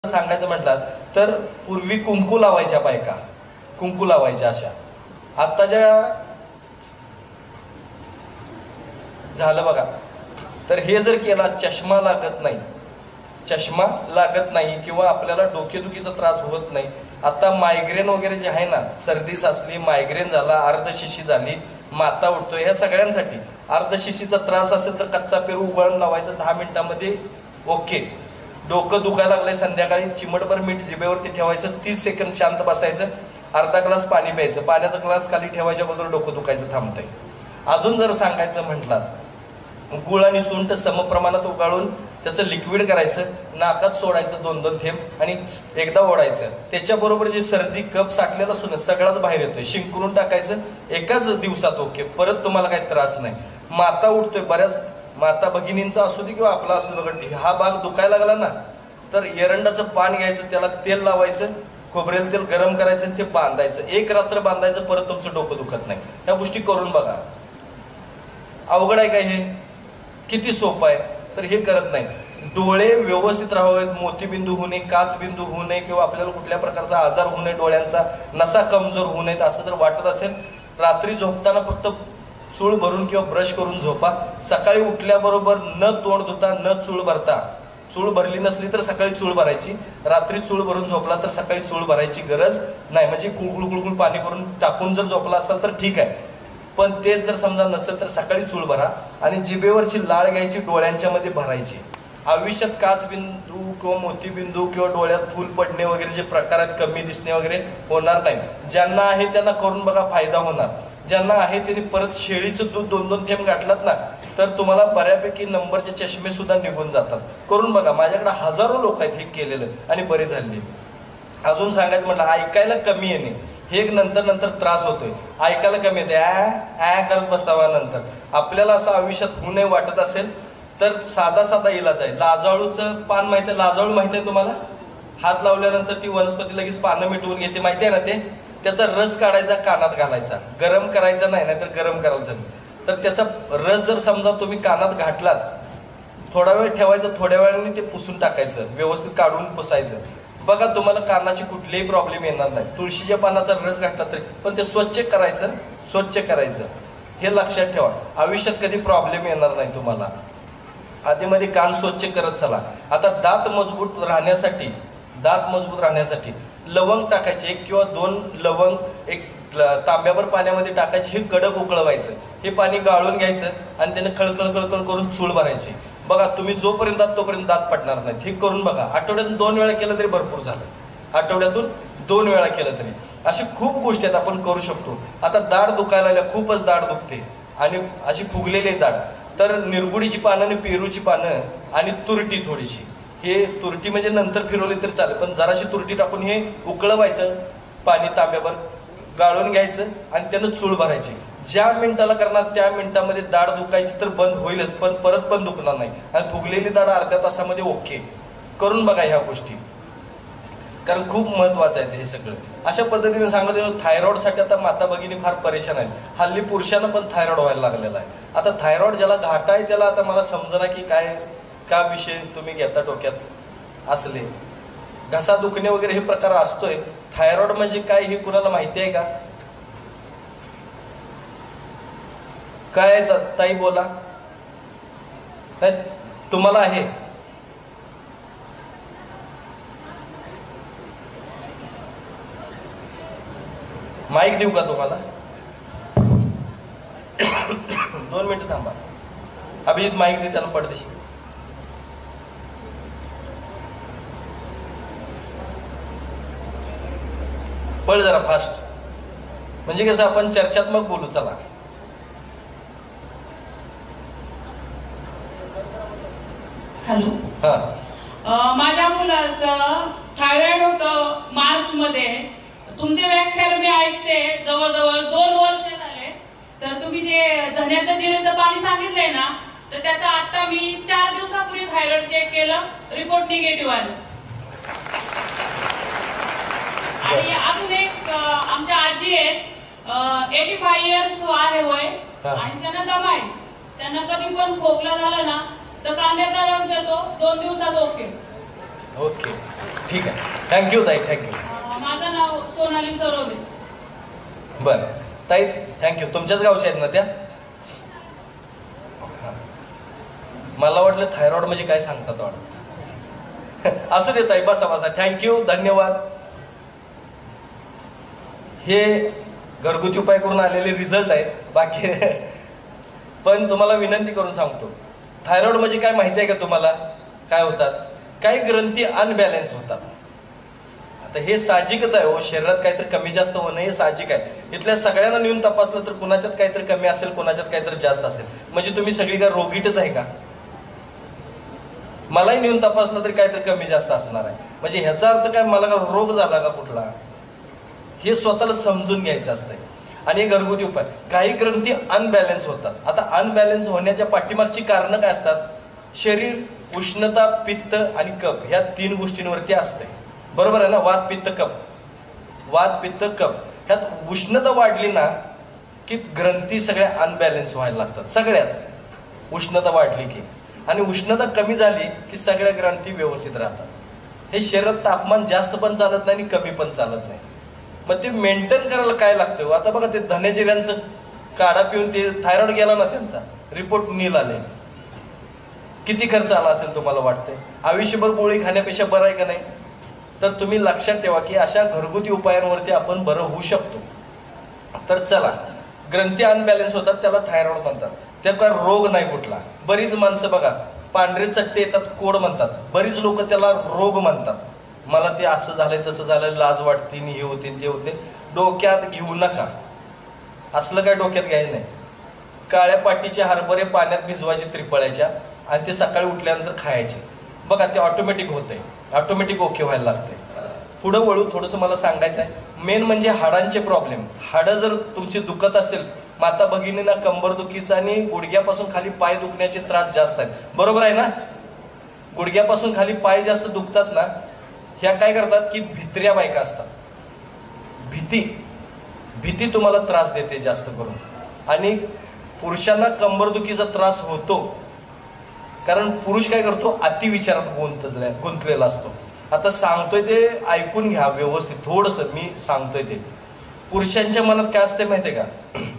सांगायचं म्हटलं तर पूर्वी कुंकू लावायच्या बायका, कुंकू लावायच्या अशा. आत्ताच्या झालं बघा. तर हे जर केला, चष्मा लागत नाही, चष्मा लागत नाही किंवा आपल्याला डोकेदुखीचा त्रास होत नाही. आता मायग्रेन वगैरे जे आहे ना, सर्दी साचली, मायग्रेन झाला, अर्धशिशी झाली, माता उठतो, ह्या सगळ्यांसाठी अर्धशिशीचा त्रास असेल तर कच्चा पेरू उगाळून लावायचं 10 मिनिटांमध्ये ओके. डोकं दुखायला लागलंय, संध्याकाळी चिमटभर मीठ जिभेवरती ठेवायचं, 30 सेकंद शांत बसायचं, अर्धा ग्लास पाणी प्यायचं, पाण्याचा ग्लास खाली ठेवायच्या बरोबर डोकं दुखायचं थांबतंय. अजून जर सांगायचं म्हटलं, गुळ आणि सुंठ समप्रमाणात उगाळून त्याचं लिक्विड करायचं, नाकात सोडायचं 2-2 थेंब आणि एकदा ओढायचं. त्याच्याबरोबर जे सर्दी कप साठलेला असतो ना, सगळाच बाहेर येतोय, शिंकरून टाकायचं एकाच दिवसात ओके. परत तुम्हाला काही त्रास नाही. माता उठतोय, बऱ्याच माता भगिनींचा असू दे किंवा आपला असू दे बघा, हा भाग दुखायला लागला ना तर एरंडाचं पान घ्यायचं, त्याला तेल लावायचं, खोबरेल तेल गरम करायचं आणि ते बांधायचं, 1 रात्र बांधायचं, परत तुमचं डोकं दुखत नाही. ह्या गोष्टी करून बघा. अवघड आहे काय? हे किती सोपं आहे. तर हे करत नाही. डोळे व्यवस्थित राहावेत, मोतीबिंदू होऊ नये, काच बिंदू होऊ नये किंवा आपल्याला कुठल्या प्रकारचा आजार होऊ नये, डोळ्यांचा नसा कमजोर होऊ नयेत असं जर वाटत असेल, रात्री झोपताना फक्त चूळ भरून किंवा ब्रश करून झोपा. सकाळी उठल्याबरोबर न तोंड धुता, न चूळ भरता, चूळ भरली नसली तर सकाळी चूळ भरायची, रात्री चूळ भरून झोपला तर सकाळी चूळ भरायची गरज नाही. म्हणजे कुळकुळ कुळकुळ पाणी करून टाकून जर झोपला असाल तर ठीक आहे, पण तेच जर समजा नसेल तर सकाळी चूळ भरा. आणि जिभेवरची लाळ घ्यायची, डोळ्यांच्या मध्ये भरायची. आयुष्यात काच बिंदू किंवा मोतीबिंदू किंवा डोळ्यात फुल पडणे वगैरे जे प्रकार आहेत, कमी दिसणे वगैरे होणार नाही. ज्यांना आहे त्यांना करून बघा, फायदा होणार. ज्यांना आहे त्यांनी परत शेळीचं दूध 2-2 थेंब घातलात ना तर तुम्हाला बऱ्यापैकी नंबरचे चष्मे सुद्धा निघून जातात. करून बघा. माझ्याकडे हजारो लोक आहेत हे केलेलं आणि बरे झाले. अजून सांगायचं म्हटलं, ऐकायला कमी येणे, हे नंतर त्रास होतोय. ऐकायला कमी येते, ऍ करत बसतावा. नंतर आपल्याला असं आयुष्यात होऊ नये वाटत असेल तर साधा इलाज आहे. लाजाळूचं पान माहिती आहे? लाजाळू माहिती आहे तुम्हाला? हात लावल्यानंतर ती वनस्पती लगेच पानं मिटवून घेते, माहिती आहे ना ते? त्याचा रस काढायचा, कानात घालायचा, गरम करायचा नाही, नाहीतर गरम करायचं नाही. तर त्याचा रस जर समजा तुम्ही कानात घातलात, थोडा वेळ ठेवायचं, थोड्या वेळाने ते पुसून टाकायचं, व्यवस्थित काढून पुसायचं. बघा तुम्हाला कानाची कुठलेही प्रॉब्लेम येणार नाही. तुळशीच्या पानाचा रस घातला तरी, पण ते स्वच्छ करायचं. हे लक्षात ठेवा. आयुष्यात कधी प्रॉब्लेम येणार नाही तुम्हाला. आधीमध्ये कान स्वच्छ करत चला. आता दात मजबूत राहण्यासाठी लवंग टाकायचे, 1 किंवा 2 लवंग एक तांब्यावर पाण्यामध्ये टाकायचे, हे कडक उकळवायचं, हे पाणी गाळून घ्यायचं आणि त्याने खळखळ करून चूळ भरायची. बघा तुम्ही जोपर्यंत तोपर्यंत दात पडणार नाहीत. हे करून बघा. आठवड्यातून 2 वेळा केलं तरी भरपूर झालं. आठवड्यातून 2 वेळा केलं तरी. अशी खूप गोष्टी आहेत आपण करू शकतो. आता दाढ दुखायला लागल्या, खूपच दाढ दुखते आणि अशी फुगलेली दाढ, तर निरगुडीची पानं आणि पेरूची पानं आणि तुरटी थोडीशी, हे तुरटी म्हणजे नंतर फिरवली तर चालेल, पण जराशी तुरटी टाकून हे उकळवायचं, पाणी तांब्यावर गाळून घ्यायचं आणि त्यानं चूळ भरायची. ज्या मिनिटाला करणार त्या मिनिटामध्ये दाढ दुखायची तर बंद होईलच, पण परत पण दुखणार नाही. आणि फुगलेली दाढ अर्ध्या तासामध्ये ओके. करून बघा ह्या गोष्टी, कारण खूप महत्वाचं आहे हे सगळं. अशा पद्धतीने सांगितलं. थायरॉइडसाठी आता माता भगिनी फार परेशान आहेत. हल्ली पुरुषांना पण थायरॉइड व्हायला लागलेला आहे. आता थायरॉइड ज्याला घाटा आहे त्याला आता मला समजना की का विषय तुम्ही घेता डोक्यात असले. घसा दुखणे वगैरे हे प्रकार असतोय. थायरॉइड म्हणजे काय हे कुणाला माहिती आहे का? काय ताई बोला. तुम्हाला आहे? माईक देऊ का तुम्हाला? 2 मिनिटं थांबा. अभिजित माईक दे त्याला पडदेशी. पळ जरा फास्ट, म्हणजे कसं आपण चर्चात्मक बोलू. चला. हॅलो. हा. माझ्या मुलाचं थायरॉइड होतं मार्च मध्ये. तुमचे व्याख्यान मी ऐकते, जवळजवळ 2 वर्ष झाले. तर तुम्ही ते धन्याचं जिऱ्याचं पाणी सांगितलंय ना, तर त्याचा आता मी 4 दिवसापूर्वी थायरॉइड चेक केलं, रिपोर्ट निगेटिव्ह आलं. आणि अजून एक आमच्या आजी आहेत, 85 इयर्स आहे वय, आणि त्यांना दमा आहे. त्यांना कधी पण खोकला झाला ना तर कांद्याचा रस देतो, 2 दिवसात ओके. ठीक आहे, थँक्यू ताई, थँक्यू. माझं नाव सोनाली सरोदे. बरं ताई, थँक्यू. तुमच्याच गावच्या आहेत ना त्या? मला वाटलं थायरॉइड म्हणजे काय सांगतात वाटत. असू दे ताई, बसा बसा. थँक्यू, धन्यवाद. हे घरगुती उपाय करून आलेले रिझल्ट आहेत, बाकी पण तुम्हाला विनंती करून सांगतो, थायरॉइड म्हणजे काय माहिती आहे का तुम्हाला? काय होतात, काही ग्रंथी अनबॅलन्स होतात. आता हे साहजिकच आहे हो, शरीरात काहीतरी कमी जास्त होणं हे साहजिक आहे. इथल्या सगळ्यांना नेऊन तपासलं तर कुणाच्यात काहीतरी कमी असेल, कुणाच्यात काहीतरी जास्त असेल. म्हणजे तुम्ही सगळी काय रोगीटच आहे का? मलाही नेऊन तपासलं तरी काहीतरी कमी जास्त असणार आहे. म्हणजे ह्याचा अर्थ काय, मला का रोग झाला का कुठला, हे स्वतःला समजून घ्यायचं असतंय. आणि घरगुती उपाय, काही ग्रंथी अनबॅलन्स होतात. आता अनबॅलन्स होण्याच्या पाठीमागची कारणं काय असतात? शरीर, उष्णता, पित्त आणि कफ, ह्या 3 गोष्टींवरती असते. बरोबर आहे ना? वात, पित्त, कफ. वात, पित्त, कफ. ह्यात उष्णता वाढली ना की ग्रंथी सगळ्या अनबॅलन्स व्हायला लागतात, सगळ्याच. उष्णता वाढली की, आणि उष्णता कमी झाली की सगळ्या ग्रंथी व्यवस्थित राहतात. हे शरीरात तापमान जास्त पण चालत नाही आणि कमी पण चालत नाही. मग ते मेंटेन करायला काय लागतं? आता बघा, ते धनेजिऱ्यांचं काढा पिऊन ते थायरॉइड गेला ना, त्यांचा रिपोर्ट नील आले. किती खर्च आला असेल तुम्हाला वाटतंय? आयुष्यभर गोळी खाण्यापेक्षा बरं आहे का नाही? तर तुम्ही लक्षात ठेवा की अशा घरगुती उपायांवरती आपण बरं होऊ शकतो. तर चला, ग्रंथी अनबॅलन्स होतात त्याला थायरॉइड म्हणतात. त्याचा रोग नाही कुठला. बरीच माणसं बघा, पांढरे चट्टे येतात, कोड म्हणतात. बरीच लोक त्याला रोग म्हणतात. मला ते असं झालंय, तसं झालं, लाज वाटते, हे होते, ते होते. डोक्यात घेऊ नका, असलं काय डोक्यात घ्यायचं नाही. काळ्या पाटीचे हरभरे पाण्यात भिजवायचे त्रिपळ्याच्या, आणि ते सकाळी उठल्यानंतर खायचे. बघा, ते ऑटोमॅटिक होतंय, ऑटोमॅटिक ओके व्हायला लागते. पुढं वळू, थोडंसं मला सांगायचं आहे. मेन म्हणजे हाडांचे प्रॉब्लेम. हाडं जर तुमची दुखत असेल, माता भगिनींना कंबरदुखीचा आणि गुडघ्यापासून खाली पाय दुखण्याचे त्रास जास्त आहेत. बरोबर आहे ना? गुडघ्यापासून खाली पाय जास्त दुखतात ना, ह्या काय करतात की भित्र्या बायका असतात. भीती तुम्हाला त्रास देते जास्त करून. आणि पुरुषांना कंबरदुखीचा त्रास होतो कारण पुरुष काय करतो, अतिविचारात गुंतलेला असतो. आता सांगतोय ते ऐकून घ्या व्यवस्थित, थोडंसं मी सांगतोय ते. पुरुषांच्या मनात काय असते माहितीये का?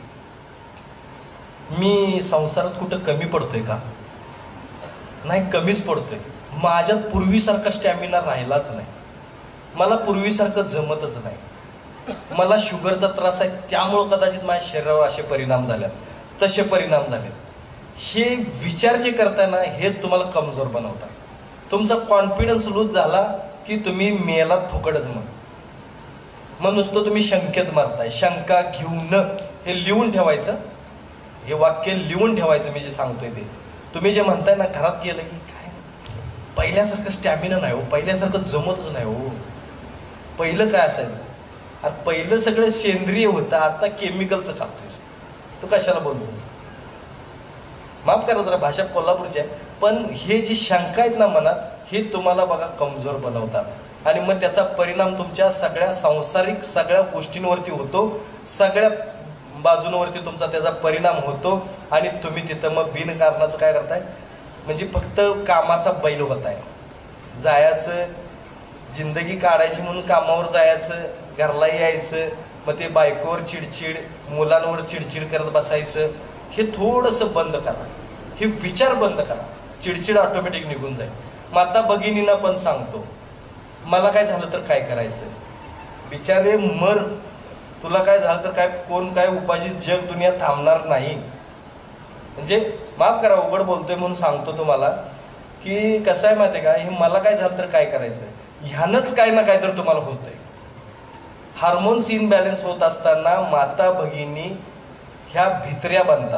मी संसारात कुठं कमी पडतोय का? नाही, कमीच पडतोय. माझ्यात पूर्वीसारखा स्टॅमिना राहिलाच नाही. मला पूर्वीसारखं जमतच नाही. मला शुगरचा त्रास आहे, त्यामुळं कदाचित माझ्या शरीरावर असे परिणाम झालेत, तसे परिणाम झालेत. हे विचार जे करताय ना, हेच तुम्हाला कमजोर बनवतात. तुमचा कॉन्फिडन्स लूज झाला की तुम्ही मेलात फुकटच. मग नुसतं तुम्ही शंकेत मारताय. शंका घेऊ न, हे लिहून ठेवायचं. हे वाक्य लिहून ठेवायचं. मी जे सांगतोय ते तुम्ही जे म्हणताय ना, घरात गेलं की काय पहिल्यासारखं स्टॅमिना नाही हो, पहिल्यासारखं जमतच नाही हो. पहिलं काय असायचं? आणि पहिलं सगळं सेंद्रिय होतं, आता केमिकलचं खातोयस. तू कशाला बोलतो? माफ करा जरा, भाषा कोल्हापूरची आहे. पण हे जी शंका आहेत ना मनात, हे तुम्हाला बघा कमजोर बनवतात. आणि मग त्याचा परिणाम तुमच्या सगळ्या सांसारिक सगळ्या गोष्टींवरती होतो. सगळ्या बाजूंवरती तुमचा त्याचा परिणाम होतो. आणि तुम्ही तिथं मग बिनकारणाचं काय करताय, म्हणजे फक्त कामाचा बैल होताय. जायचं, जिंदगी काढायची म्हणून कामावर जायचं, घरला यायचं, मग ते बायकोवर चिडचिड, मुलांवर चिडचिड करत बसायचं. हे थोडंसं बंद करा. हे विचार बंद करा. चिडचिड ऑटोमॅटिक निघून जाईल. माता भगिनींना पण सांगतो, मला काय झालं तर काय करायचं? बिचारे मर, तुला काय झालं तर काय, कोण काय उपाशी, जग दुनिया थांबणार नाही. म्हणजे माफ करा, उघड बोलतोय म्हणून सांगतो तुम्हाला की कसं आहे माहिती आहे का, हे मला काय झालं तर काय करायचं, ह्यानंच काय ना काय तर तुम्हाला होतंय. हार्मोन्स इनबॅलन्स होत असताना माता भगिनी ह्या भित्र्या बनतात.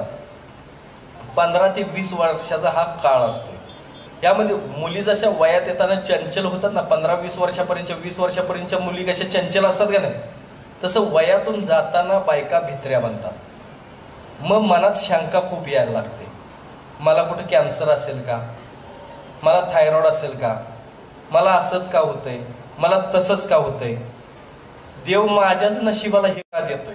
15 ते 20 वर्षाचा हा काळ असतो. यामध्ये मुली जशा वयात येताना चंचल होतात ना, 15-20 वर्षापर्यंत, 20 वर्षापर्यंतच्या मुली कशा चंचल असतात का नाही, तसं वयातून जाताना बायका भित्र्या बनतात. मग मनात शंका खूप यायला लागते. मला कुठं कॅन्सर असेल का, मला थायरॉइड असेल का, मला असंच का होतंय, मला तसंच का होतंय, देव माझ्याच नशिबाला हे का देतोय.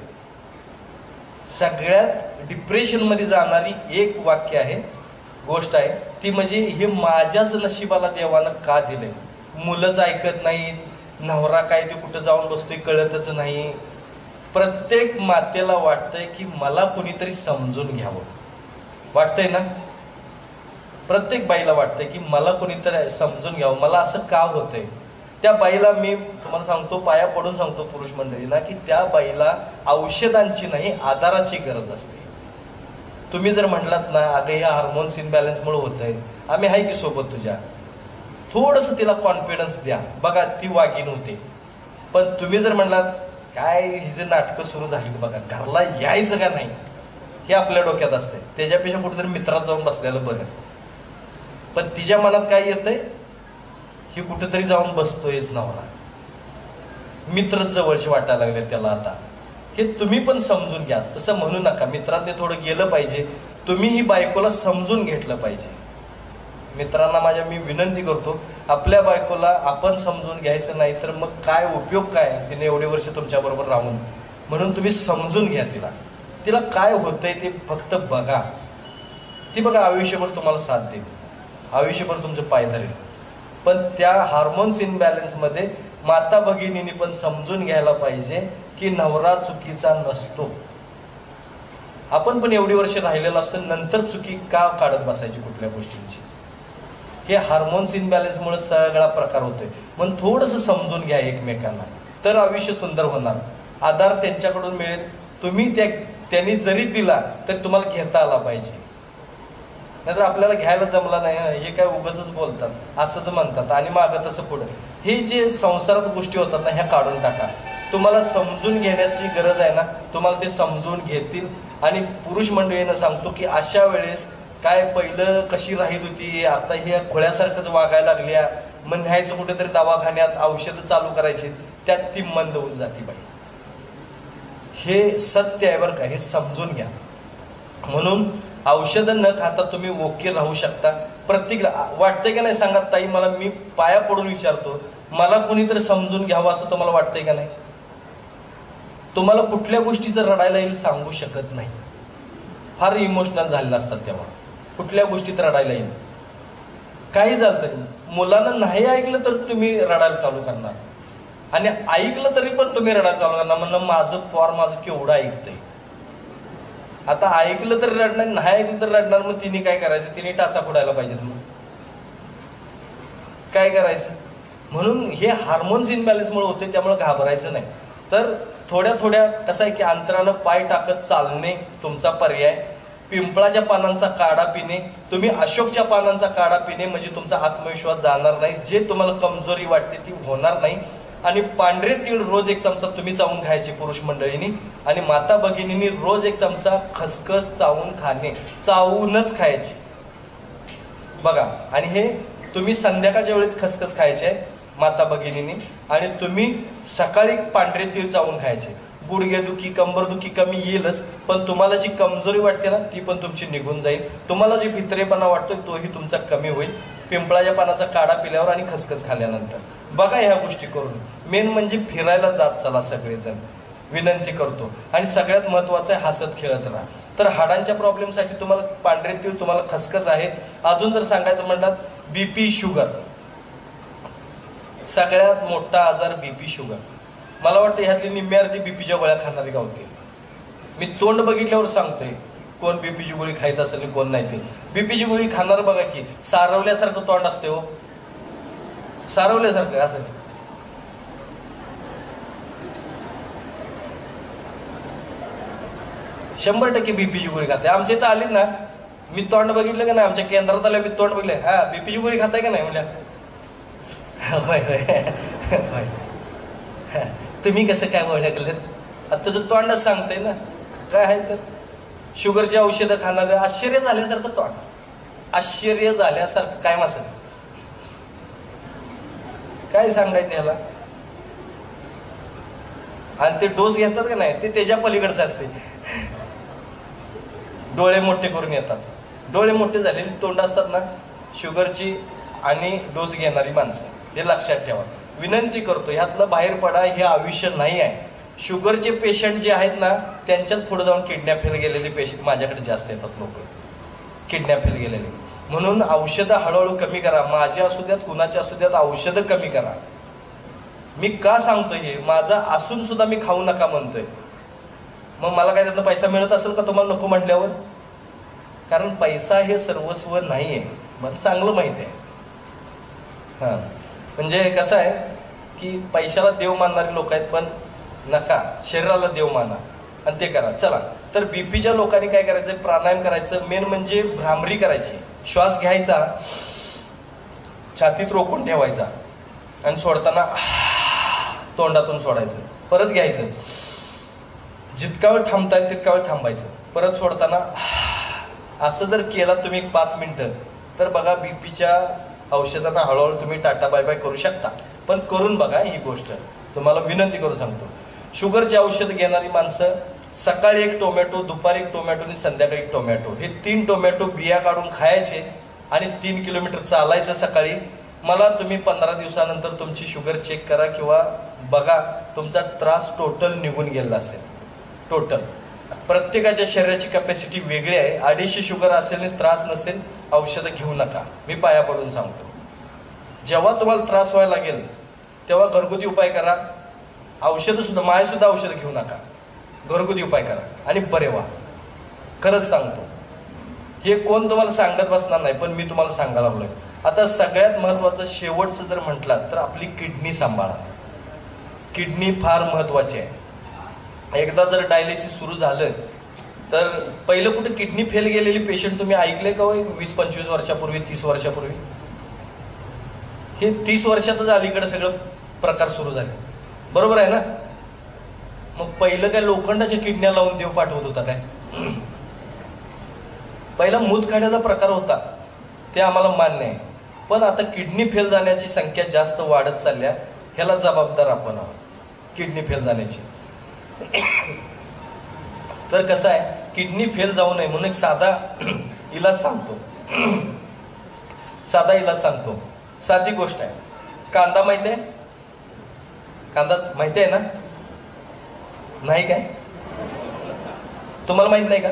सगळ्यात डिप्रेशनमध्ये जाणारी एक वाक्य आहे, गोष्ट आहे ती म्हणजे हे माझ्याच नशिबाला देवानं का दिलंय. मुलंच ऐकत नाहीत, नवरा काय ते कुठं जाऊन बसतोय कळतच नाही. प्रत्येक मातेला वाटतंय की मला कुणीतरी समजून घ्यावं, वाटतंय ना? प्रत्येक बाईला वाटतंय की मला कुणीतरी समजून घ्यावं, मला असं का होतंय. त्या बाईला मी तुम्हाला सांगतो, पाया पडून सांगतो पुरुष मंडळीला, की त्या बाईला औषधांची नाही आधाराची गरज असते. तुम्ही जर म्हटलात ना, अगं ह्या हार्मोन्स इनबॅलन्समुळे होतंय, आम्ही आहे की सोबत तुझ्या, थोडंसं तिला कॉन्फिडन्स द्या, बघा ती वागीन होते. पण तुम्ही जर म्हणलात काय हिचे नाटकं सुरू झाली बघा, घरला यायचं का नाही, हे आपल्या डोक्यात असते. त्याच्यापेक्षा कुठेतरी मित्रात जाऊन बसलेलं बरं. पण तिच्या मनात काय येतंय की कुठेतरी जाऊन बसतोयच नवरा, मित्रच जवळचे वाटायला लागले त्याला आता. हे तुम्ही पण समजून घ्या, तसं म्हणू नका. मित्रांनी थोडं गेलं पाहिजे, तुम्ही ही बायकोला समजून घेतलं पाहिजे. मित्रांना माझ्या मी विनंती करतो, आपल्या बायकोला आपण समजून घ्यायचं नाही तर मग काय उपयोग काय, तिने एवढे वर्ष तुमच्याबरोबर राहून. म्हणून तुम्ही समजून घ्या तिला, तिला काय होतंय ते फक्त बघा. ती बघा आयुष्यभर तुम्हाला साथ देईल, आयुष्यभर तुमचं पाय धरेल. पण त्या हार्मोन्स इनबॅलन्समध्ये माता भगिनींनी पण समजून घ्यायला पाहिजे की नवरा चुकीचा नसतो. आपण पण एवढी वर्ष राहिलेलं असतो, नंतर चुकी का काढत बसायची कुठल्या गोष्टींची. हे हार्मोन्स इनबॅलन्समुळे सगळा प्रकार होतोय. म्हणून थोडंसं समजून घ्या एकमेकांना, तर आयुष्य सुंदर होणार. आधार त्यांच्याकडून मिळेल, तुम्ही त्यांनी जरी दिला तर तुम्हाला घेता आला पाहिजे. नाहीतर आपल्याला घ्यायला जमला नाही, हे काय उगाचच बोलतात, असंच म्हणतात आणि मागं तसं पुढं. हे जे संसारात गोष्टी होतात ना, ह्या काढून टाका. तुम्हाला समजून घेण्याची गरज आहे ना, तुम्हाला ते समजून घेतील. आणि पुरुष मंडळींना सांगतो की अशा वेळेस काय पहिलं कशी राहीत होती, आता हे खोळ्यासारखंच वागायला लागल्या, मग न्यायचं कुठेतरी दवाखान्यात, औषधं चालू करायची, त्यात ती मंद होऊन जाते बाई. हे सत्य आहे बरं का, हे समजून घ्या. म्हणून औषधं न खाता तुम्ही ओके राहू शकता. प्रत्येक वाटतंय का नाही सांगा ताई, मला मी पाया पडून विचारतो, मला कोणीतरी समजून घ्यावं असं तुम्हाला वाटतंय का नाही? तुम्हाला कुठल्या गोष्टीचं रडायला येईल सांगू शकत नाही, फार इमोशनल झालेलं असतात तेव्हा. कुठल्या गोष्टीत रडायला येईल, काही झालं तरी. मुलांना नाही ऐकलं तर तुम्ही रडायला चालू करणार, आणि ऐकलं तरी पण तुम्ही रडायला चालू करणार. म्हणलं माझं पोर माझं केवढं ऐकतंय. आता ऐकलं तर रडणार, नाही ऐकलं तर रडणार. मग तिने काय करायचं, तिने टाचा फोडायला पाहिजेत, मग काय करायचं. म्हणून हे हार्मोन्स इनबॅलन्समुळे होते, त्यामुळे घाबरायचं नाही. तर थोड्या थोड्या कसं आहे की अंतरानं पाय टाकत चालणे तुमचा पर्याय. पिंपळाच्या पानांचा काढा पिणे, तुम्ही अशोकच्या पानांचा काढा पिणे, म्हणजे तुमचा आत्मविश्वास जाणार नाही, जे तुम्हाला कमजोरी वाटते ती होणार नाही. आणि पांढरे तीळ रोज 1 चमचा तुम्ही चावून खायचे पुरुष मंडळींनी, आणि माता भगिनींनी रोज 1 चमचा खसखस चावून खाणे, चावूनच खायची बघा. आणि हे तुम्ही संध्याकाळच्या वेळेत खसखस खायचे माता भगिनींनी, आणि तुम्ही सकाळी पांढरे तीळ चावून खायचे. गुडघेदुखी कंबरदुखी कमी येईलच, पण तुम्हाला जी कमजोरी वाटते ना ती पण तुमची निघून जाईल. तुम्हाला जी भित्रेपणा वाटतोय तोही तुमचा कमी होईल पिंपळाच्या पानाचा काढा पिल्यावर आणि खसखस खाल्ल्यानंतर. बघा ह्या गोष्टी करून. मेन म्हणजे फिरायला जात चला सगळेजण, विनंती करतो. आणि सगळ्यात महत्त्वाचं आहे हसत खेळत राहा. तर हाडांच्या प्रॉब्लेमसाठी तुम्हाला पांढरे तीळ, तुम्हाला खसखस आहे. अजून जर सांगायचं म्हटलं, बीपी शुगर, सगळ्यात मोठा आजार बीपी शुगर. मला वाटतं ह्यातली निम्मी अर्धी बीपीच्या गोळ्या खाणारी गावतील. मी तोंड बघितल्यावर सांगतोय कोण बीपीची गोळी खायत असेल कोण नाही. ते बीपीची गोळी खाणार बघा की सारवल्यासारखं तोंड असते हो, सारवल्यासारखं असं. शंभर टक्के बीपीची गोळी खाते. आमच्या इथं आली ना, मी तोंड बघितलं का नाही, आमच्या केंद्रात आल्या मी तोंड बघितलं, हा बीपीची गोळी खाताय का नाही म्हणल्या. होय होय होय. तुम्ही कसं काय ओळखलं, आता तुझं तोंडच सांगतंय ना काय आहे. तर शुगरची औषधं खाणार, आश्चर्य झाल्यासारखं तोंड, आश्चर्य झाल्यासारखं काय मासं, काय सांगायचं ह्याला. आणि ते डोस घेतात का नाही ते त्याच्या पलीकडचं असते. डोळे मोठे करून येतात, डोळे मोठे झालेली तोंड असतात ना शुगरची आणि डोस घेणारी माणसं, हे लक्षात ठेवा. विनंती करतो ह्यातनं बाहेर पडा, हे आयुष्य नाही आहे. शुगरचे पेशंट जे आहेत ना त्यांच्याच पुढे जाऊन किडनॅप फेल गेलेले पेशंट माझ्याकडे जास्त येतात लोक, किडनॅप फेल गेलेले. म्हणून औषधं हळूहळू कमी करा. माझ्या असू द्यात, कुणाच्या असू द्यात, औषधं कमी करा. मी का सांगतोय हे, माझा असून सुद्धा मी खाऊ नका म्हणतोय. मग मला काय त्यातनं पैसा मिळत असेल का तुम्हाला नको म्हटल्यावर? कारण पैसा हे सर्वस्व नाही आहे, मला चांगलं माहित आहे. हां, म्हणजे कसं आहे की पैशाला देव मानणारे लोक आहेत, पण नका, शरीराला देव माना आणि ते करा. चला, तर बीपीच्या लोकांनी काय करायचं, प्राणायाम करायचं. मेन म्हणजे भ्रामरी करायची. श्वास घ्यायचा, छातीत रोखून ठेवायचा आणि सोडताना तोंडातून सोडायचं. परत घ्यायचं, जितका वेळ थांबता येईल तितका वेळ थांबायचं. परत सोडताना असं जर केलं तुम्ही 5 मिनिटं, तर बघा बीपीच्या औषधांना हळूहळू तुम्ही टाटा बाय बाय करू शकता. पण करून बघा ही गोष्ट, तुम्हाला विनंती करून सांगतो. शुगरचे औषध घेणारी माणसं सकाळी 1 टोमॅटो, दुपारी 1 टोमॅटो आणि संध्याकाळी 1 टोमॅटो, हे 3 टोमॅटो बिया काढून खायचे आणि 3 किलोमीटर चालायचं सकाळी. मला तुम्ही 15 दिवसानंतर तुमची शुगर चेक करा किंवा बघा, तुमचा त्रास टोटल निघून गेला असेल. टोटल प्रत्येकाच्या शरीराची कॅपॅसिटी वेगळी आहे. 250 शुगर असेल आणि त्रास नसेल, औषधं घेऊ नका. मी पाया पडून सांगतो. जेव्हा तुम्हाला त्रास व्हायला लागेल तेव्हा घरगुती उपाय करा. औषधं सुद्धा, मायसुद्धा औषधं घेऊ नका, घरगुती उपाय करा आणि बरे व्हा. खरंच सांगतो, हे कोण तुम्हाला सांगत बसणार नाही, पण मी तुम्हाला सांगायला लागलोय. आता सगळ्यात महत्त्वाचं शेवटचं जर म्हटलं तर आपली किडनी सांभाळा. किडनी फार महत्त्वाची आहे. एकदा जर डायलिसिस सुरू झालं तर पहिलं कुठे किडनी फेल गेलेली पेशंट तुम्ही ऐकले का? 20-25 वर्षापूर्वी, 30 वर्षापूर्वी. हे 30 वर्षातच अलीकडे सगळं प्रकार सुरू झाले, बरोबर आहे ना? मग पहिलं काय लोखंडाच्या किडन्या लावून देव पाठवत होता काय? पहिला मूतखड्याचा प्रकार होता, ते आम्हाला मान्य आहे. पण आता किडनी फेल जाण्याची संख्या जास्त वाढत चालल्या, ह्याला जबाबदार आपण आहोत, किडनी फेल जाण्याची. तर कसं आहे, किडनी फेल जाऊ नये म्हणून एक साधा इलाज सांगतो. साधा इलाज सांगतो, साधी गोष्ट आहे. कांदा माहिती आहे? कांदा माहिती आहे ना? नाही काय? तुम्हाला माहित नाही का?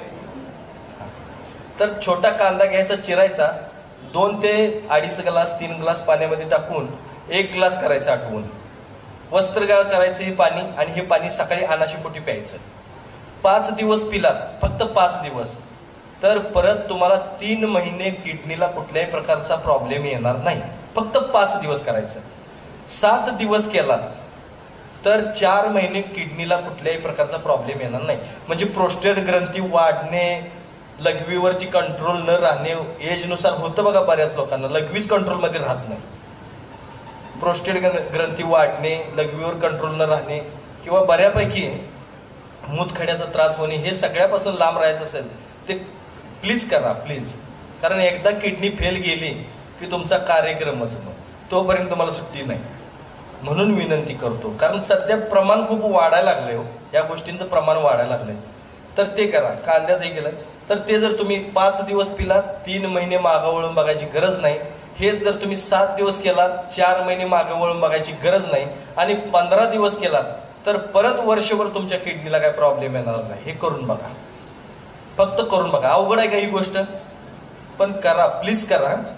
तर छोटा कांदा घ्यायचा, चिरायचा, 2 ते 2.5 ग्लास 3 ग्लास पाण्यामध्ये टाकून 1 ग्लास करायचा आटवून, वस्त्रगाळ करायचं हे पाणी, आणि हे पाणी सकाळी अनाशीपोटी प्यायचं. 5 दिवस पिलात, फक्त 5 दिवस, तर परत तुम्हाला 3 महिने किडनीला कुठल्याही प्रकारचा प्रॉब्लेम येणार नाही. फक्त 5 दिवस करायचं. 7 दिवस केला तर 4 महिने किडनीला कुठल्याही प्रकारचा प्रॉब्लेम येणार नाही. म्हणजे प्रोस्टेट ग्रंथी वाढणे, लघवीवरती कंट्रोल न राहणे, एजनुसार होतं बघा, बऱ्याच लोकांना लघवीच कंट्रोलमध्ये राहत नाही. प्रोस्टेट ग्रंथी वाढणे, लघवीवर कंट्रोल न राहणे, किंवा बऱ्यापैकी मूतखड्याचा त्रास होणे, हे सगळ्यापासून लांब राहायचं असेल ते प्लीज करा, प्लीज. कारण एकदा किडनी फेल गेली की तुमचा कार्यक्रमच, मग तोपर्यंत तुम्हाला सुट्टी नाही. म्हणून विनंती करतो, कारण सध्या प्रमाण खूप वाढायला लागलंय हो, या गोष्टींचं प्रमाण वाढायला लागलंय. तर ते करा. कांद्याचं हे केलं तर ते जर तुम्ही 5 दिवस पिला, 3 महिने मागं वळून बघायची गरज नाही. हेच जर तुम्ही 7 दिवस केला, 4 महिने मागं वळून बघायची गरज नाही. आणि 15 दिवस केलात तर परत वर्षभर तुमच्या किडनीला काय प्रॉब्लेम येणार नाही. हे करून बघा, फक्त करून बघा. अवघड आहे का ही गोष्ट? पण करा, प्लीज करा.